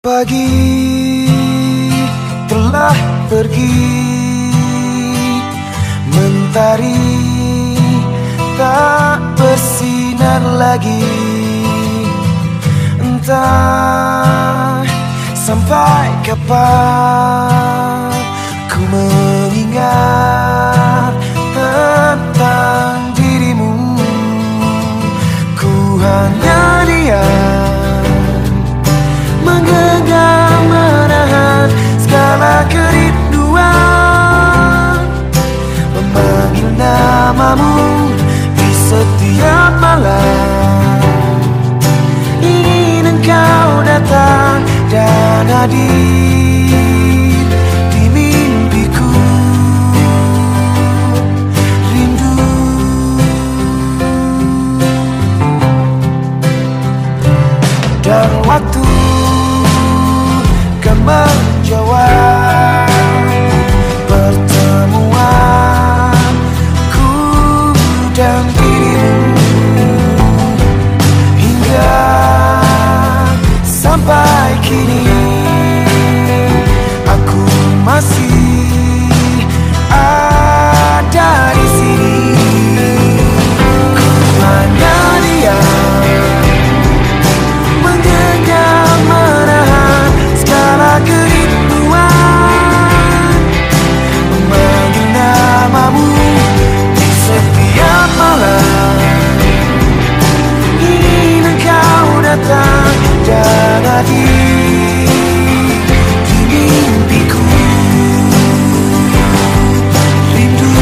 Pagi telah pergi, mentari tak bersinar lagi. Entah sampai kapan ku mengingat tentang dirimu. Ku hanya diam, menggenggam menahan segala kerinduan, memanggil namamu di setiap malam. Ingin engkau datang dan hadir di mimpiku. Rindu dan waktu kan menjawab pertemuanku dan dirimu. Hingga sampai kini aku masih ada di sini. Ku hanya diam, menggenggam menahan segala kerinduan, memanggil namamu di setiap malam. Ingin engkau datang dan hadir di mimpiku. Rindu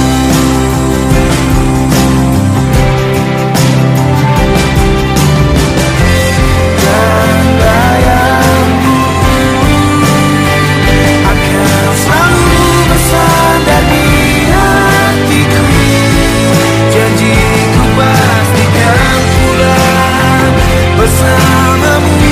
dan bayangmu akan selalu bersandar di hatiku. Janjiku pastikan pulang bersamamu.